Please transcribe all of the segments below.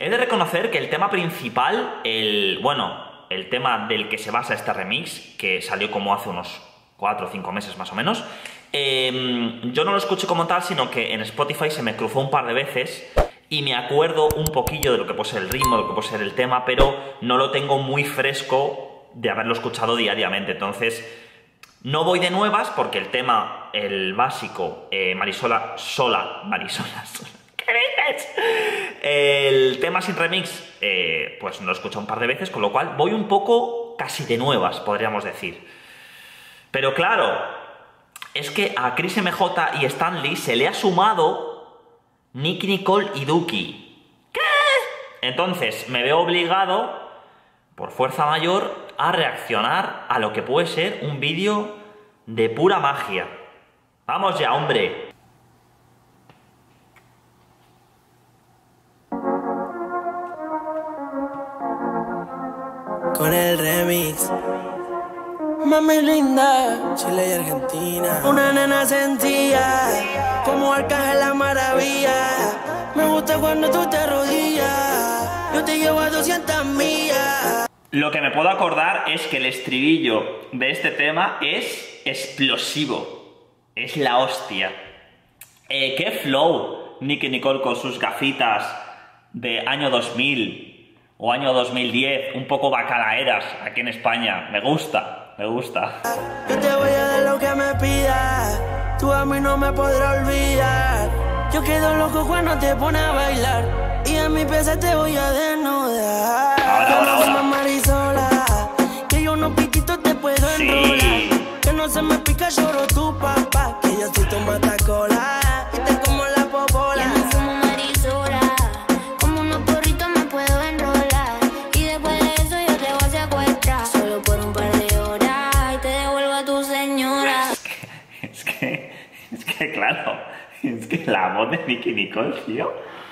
He de reconocer que el tema principal, el tema del que se basa este remix, que salió como hace unos 4 o 5 meses más o menos, yo no lo escuché como tal, sino que en Spotify se me cruzó un par de veces y me acuerdo un poquillo de lo que puede ser el ritmo, de lo que puede ser el tema, pero no lo tengo muy fresco de haberlo escuchado diariamente. Entonces, no voy de nuevas porque el tema, el básico, Marisola Sola, ¿qué dices? El tema sin remix, pues no lo he escuchado un par de veces, con lo cual voy un poco casi de nuevas, podríamos decir. Pero claro, es que a Chris MJ y Stanley se le ha sumado Nicki Nicole y Duki. ¿Qué? Entonces me veo obligado, por fuerza mayor, a reaccionar a lo que puede ser un vídeo de pura magia. ¡Vamos ya, hombre! Con el remix, mami linda, Chile y Argentina. Una nena sencilla, como Arcángel la maravilla. Me gusta cuando tú te arrodillas, yo te llevo a 200 millas. Lo que me puedo acordar es que el estribillo de este tema es explosivo. Es la hostia. ¡Qué flow! Nicki Nicole con sus gafitas de año 2000 o año 2010, un poco bacalaeras aquí en España. Me gusta, me gusta. Yo te voy a dar lo que me pidas, tú a mí no me podrás olvidar. Yo quedo loco cuando te pones a bailar y a mi pieza te voy a desnudar. Ahora. Marisola, que yo unos piquitos te puedo enrolar. Que no se me pica, lloro tu papá, que yo soy tu matacola y te como la popola. Ya me fumo marisola, como unos porritos me puedo enrolar. Y después de eso yo te voy a secuestrar, solo por un par de horas, y te devuelvo a tu señora. Es que claro, es que la voz de Nicki Nicole, tío,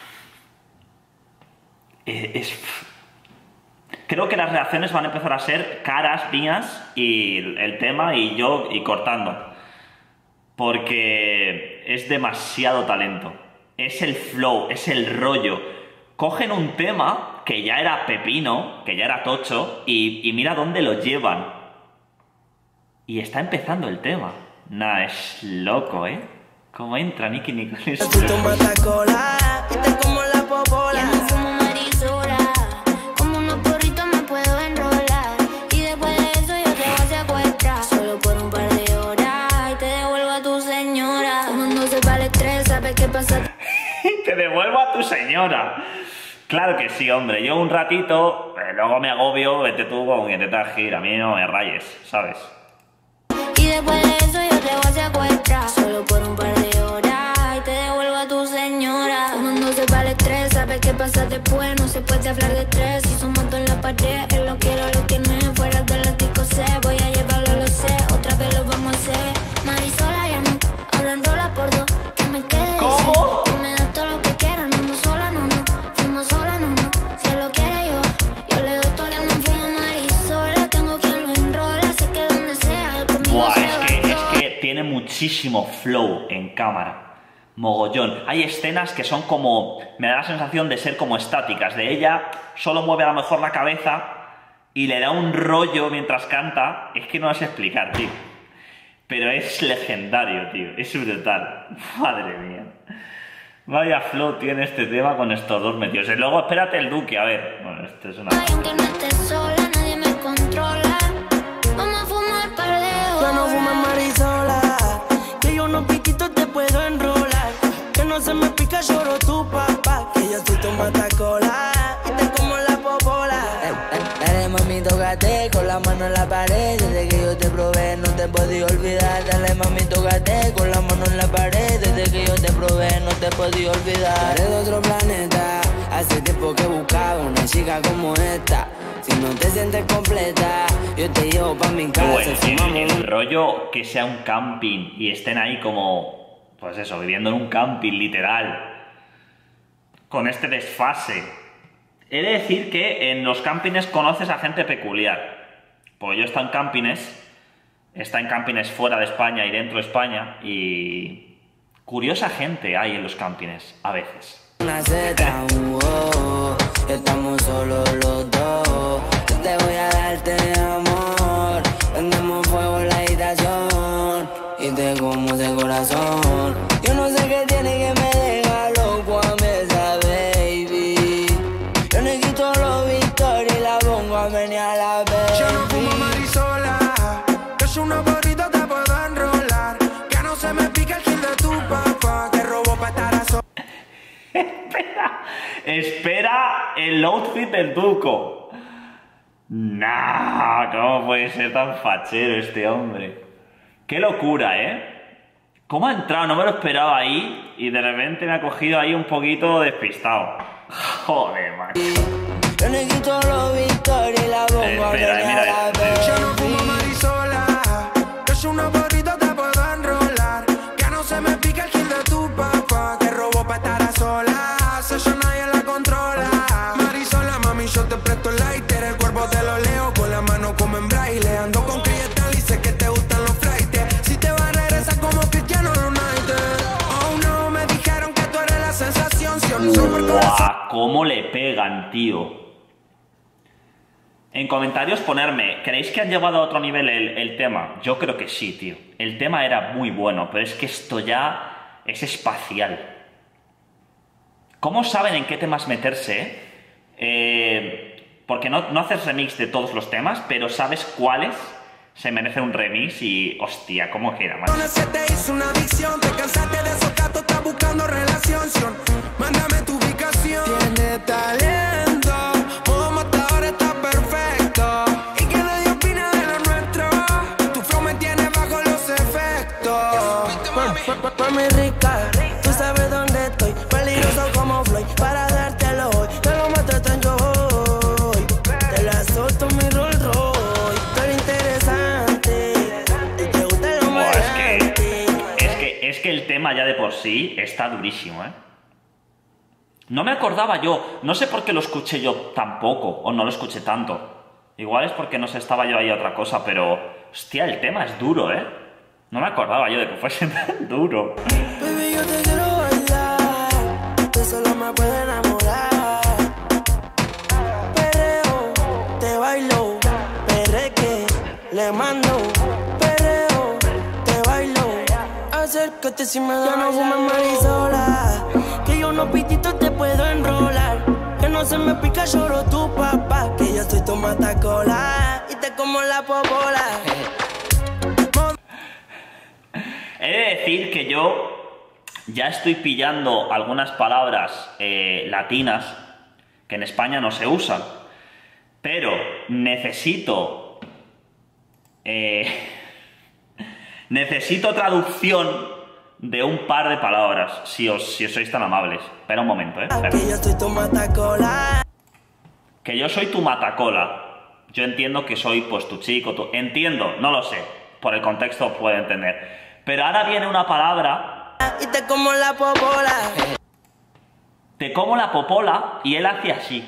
creo que las reacciones van a empezar a ser caras mías y el tema y yo y cortando. Porque es demasiado talento. Es el flow, es el rollo. Cogen un tema que ya era pepino, que ya era tocho, y mira dónde lo llevan. Y está empezando el tema. Nah, es loco, ¿eh? Cómo entra Nicki Nicole. Yo soy tu matacola y te como la popola. Ya me fumo marisola, como unos porritos me puedo enrolar. Y después de eso yo te voy a secuestrar, solo por un par de horas, y te devuelvo a tu señora. Tomándose para el estrés, ¿sabes qué pasa? Y te devuelvo a tu señora. Claro que sí, hombre. Yo un ratito, luego me agobio, vete tú con que te traje, a mí no me rayes, ¿sabes? Y después de eso yo te voy a secuestrar, solo por un par de horas, y te devuelvo a tu señora. Tomándose para el estrés, ¿sabes qué pasa después? No se puede hablar de estrés, si son motos en la pared. Él lo quiero, lo tiene fuera del látigo sé. Voy a llevarlo, lo sé, otra vez lo vamos a hacer. Marisola ya no, ahora enrola por dos, que me quede. ¿Cómo? Tú me das todo lo que quieras, no sola, no, fuimos sola, no, si él lo quiere yo le doy todo, no fumo marisola. Tengo quien lo enrola, sé que donde sea, él conmigo Buah, se es va. que tiene muchísimo flow en cámara. Mogollón. Hay escenas que son como... Me da la sensación de ser como estáticas. De ella solo mueve a lo mejor la cabeza y le da un rollo mientras canta. Es que no sé explicar, tío. Pero es legendario, tío. Es brutal. Madre mía. Vaya flow tiene este tema con estos dos metidos. Y luego espérate el Duque, a ver. Bueno, esto es una... Ay, aunque no estés sola, nadie me controla. Vamos a fumar par de horas. Ya no fumes marisola, que yo unos piquitos te puedo enrolar. Que no se me pica, lloro tu papá, que yo soy tu matacola y te como la popola. Dale mami, tócate con la mano en la pared. Desde que yo te probé no te podía olvidar. Dale mami, tócate con la mano en la pared. Desde que yo te probé no te podía olvidar. Eres de otro planeta, hace tiempo que buscaba una chica como esta. Si no te sientes completa, yo te llevo pa' mi casa. Bueno, el rollo que sea un camping y estén ahí como, pues eso, viviendo en un camping literal, con este desfase. He de decir que en los campings conoces a gente peculiar. Pues yo he estado en campings fuera de España y dentro de España, y curiosa gente hay en los campings, a veces. Una zeta, Espera el outfit del Duco. Nah, ¿cómo puede ser tan fachero este hombre? Qué locura, ¿eh? ¿Cómo ha entrado? No me lo esperaba ahí y de repente me ha cogido ahí un poquito despistado. Joder, macho. Yo le quito los Victoria y la pongo a Espera, mira esto. Yo no fumo marisola, yo soy una porrita, te puedo enrolar. Que no se me pique el kill de tu papá, que robó pa' estar a solas, eso nadie la controla. Marisola, mami, yo te presto el lighter, el cuerpo te lo leo con la mano como en braille. Ando con Cristal y sé que te gustan los flights. Si te vas a regresar como Cristiano Ronaldo. Oh no, me dijeron que tú eres la sensación. Si yo no soy por corazón. ¡Guau! ¿Cómo le pegan, tío? En comentarios ponerme, ¿creéis que han llevado a otro nivel el tema? Yo creo que sí, tío. El tema era muy bueno, pero es que esto ya es espacial. ¿Cómo saben en qué temas meterse? Porque no haces remix de todos los temas, pero sabes cuáles se merecen un remix y, hostia, ¿cómo queda, macho? Se te hizo una adicción, te cansaste de esos gatos, estás buscando relación. Mándame tu ubicación. Tiene talento, modo matador está perfecto. Y que nadie opina de lo nuestro. Tu flow me tiene bajo los efectos. Mami rica, tú sabes dónde estoy. Peligroso como Floyd, para dártelo hoy. Te lo mato tan yo hoy. Te la solto mi Rolls Royce. Pero interesante. Y te gusta lo más Es que el tema ya de por sí está durísimo, ¿eh? No me acordaba yo, no sé por qué lo escuché yo tan poco, o no lo escuché tanto. Igual es porque no sé, estaba yo ahí a otra cosa, pero... Hostia, el tema es duro, ¿eh? No me acordaba yo de que fuese tan duro. Baby, yo te quiero bailar, tú solo me puedes enamorar. Perreo, te bailo, perreque, le mando. Perreo, te bailo, acércate si me da. Ya no fumes marisola, que yo unos pititos te puedo enrolar. Que no se me pica, lloro tu papá, que yo soy tu matacola y te como la popola. He de decir que yo ya estoy pillando algunas palabras latinas que en España no se usan, pero necesito traducción de un par de palabras, si os sois tan amables. Espera un momento, espera. Que yo soy tu matacola. Que yo soy tu matacola. Yo entiendo que soy pues tu chico, entiendo, no lo sé, por el contexto puedo entender. Pero ahora viene una palabra... Y te como la popola. Te como la popola y él hace así.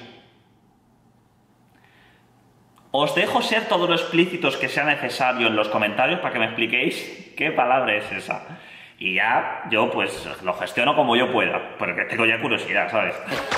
Os dejo ser todo lo explícitos que sea necesario en los comentarios para que me expliquéis qué palabra es esa. Y ya yo pues lo gestiono como yo pueda, porque tengo ya curiosidad, ¿sabes?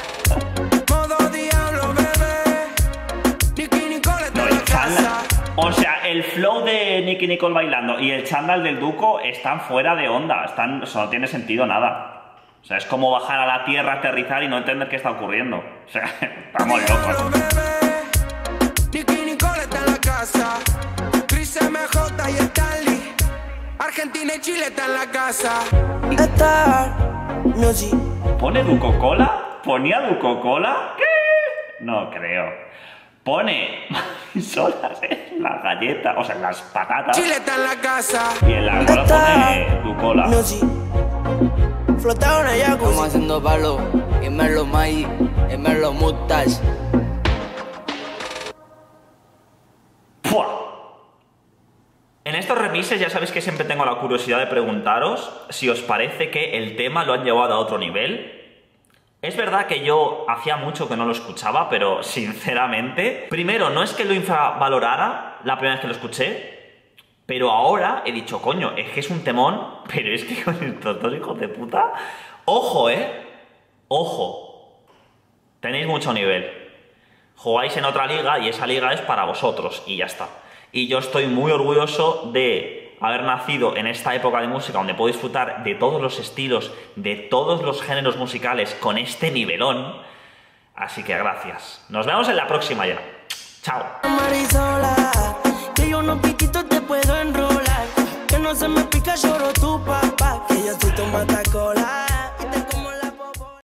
O sea, el flow de Nicki Nicole bailando y el chándal del Duco están fuera de onda, eso no tiene sentido nada. O sea, es como bajar a la tierra, aterrizar y no entender qué está ocurriendo. O sea, estamos locos. Nicki Nicole está en la casa, Chris MJ y Stanley, Argentina y Chile está en la casa. ¿Pone Duco Cola? ¿Ponía Duco Cola? ¿Qué? No creo. Pone solas en las galletas, o sea, en las patatas. Chile está en la casa. Y en la cola pone Ducola. Flotado en el jacuzzi. Estamos haciendo palo, y me lo maíz, y me lo mutas. ¡Pua! En estos remixes ya sabéis que siempre tengo la curiosidad de preguntaros si os parece que el tema lo han llevado a otro nivel. Es verdad que yo hacía mucho que no lo escuchaba, pero sinceramente... Primero, no es que lo infravalorara la primera vez que lo escuché, pero ahora he dicho, coño, es que es un temón, pero es que con estos dos hijos de puta... ¡Ojo, ¡Ojo! Tenéis mucho nivel. Jugáis en otra liga y esa liga es para vosotros, y ya está. Y yo estoy muy orgulloso de haber nacido en esta época de música donde puedo disfrutar de todos los estilos, de todos los géneros musicales con este nivelón. Así que gracias. Nos vemos en la próxima ya. Chao. Marisola, que yo unos pititos te puedo enrolar. Que no se me pica, lloro tu papá, que yo soy tu matacola.